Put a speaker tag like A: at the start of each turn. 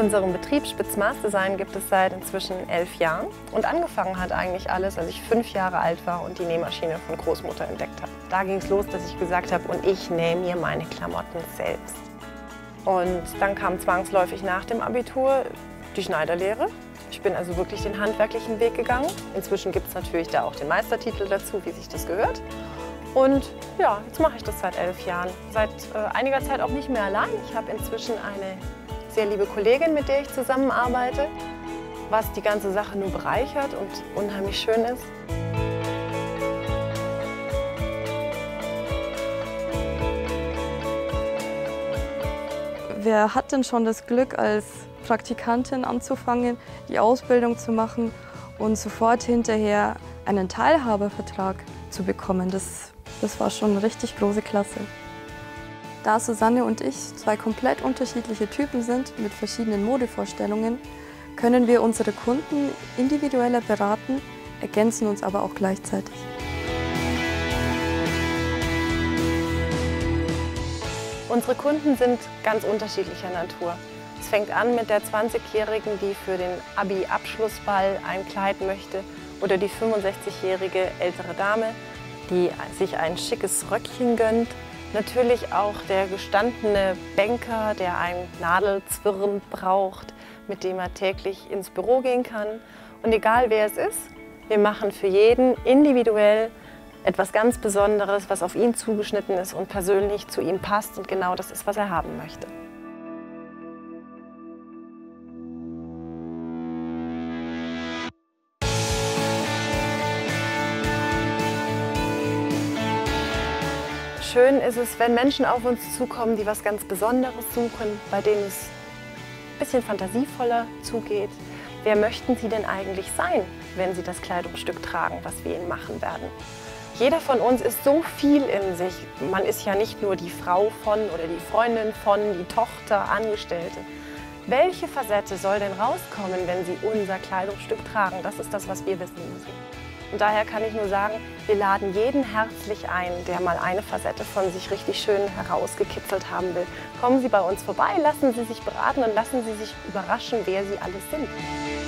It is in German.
A: Unseren Betrieb Spitz Maß Design gibt es seit inzwischen 11 Jahren. Und angefangen hat eigentlich alles, als ich 5 Jahre alt war und die Nähmaschine von Großmutter entdeckt habe. Da ging es los, dass ich gesagt habe, und ich nähe mir meine Klamotten selbst. Und dann kam zwangsläufig nach dem Abitur die Schneiderlehre. Ich bin also wirklich den handwerklichen Weg gegangen. Inzwischen gibt es natürlich da auch den Meistertitel dazu, wie sich das gehört. Und ja, jetzt mache ich das seit 11 Jahren. Seit einiger Zeit auch nicht mehr allein. Ich habe inzwischen eine sehr liebe Kollegin, mit der ich zusammenarbeite, was die ganze Sache nur bereichert und unheimlich schön ist.
B: Wer hat denn schon das Glück, als Praktikantin anzufangen, die Ausbildung zu machen und sofort hinterher einen Teilhabervertrag zu bekommen? Das war schon eine richtig große Klasse. Da Susanne und ich zwei komplett unterschiedliche Typen sind mit verschiedenen Modevorstellungen, können wir unsere Kunden individueller beraten, ergänzen uns aber auch gleichzeitig.
A: Unsere Kunden sind ganz unterschiedlicher Natur. Es fängt an mit der 20-Jährigen, die für den Abi-Abschlussball ein Kleid möchte, oder die 65-jährige ältere Dame, die sich ein schickes Röckchen gönnt. Natürlich auch der gestandene Banker, der ein Nadelzwirren braucht, mit dem er täglich ins Büro gehen kann. Und egal wer es ist, wir machen für jeden individuell etwas ganz Besonderes, was auf ihn zugeschnitten ist und persönlich zu ihm passt und genau das ist, was er haben möchte. Schön ist es, wenn Menschen auf uns zukommen, die was ganz Besonderes suchen, bei denen es ein bisschen fantasievoller zugeht. Wer möchten sie denn eigentlich sein, wenn sie das Kleidungsstück tragen, was wir ihnen machen werden? Jeder von uns ist so viel in sich. Man ist ja nicht nur die Frau von oder die Freundin von, die Tochter, Angestellte. Welche Facette soll denn rauskommen, wenn sie unser Kleidungsstück tragen? Das ist das, was wir wissen müssen. Und daher kann ich nur sagen, wir laden jeden herzlich ein, der mal eine Facette von sich richtig schön herausgekitzelt haben will. Kommen Sie bei uns vorbei, lassen Sie sich beraten und lassen Sie sich überraschen, wer Sie alles sind.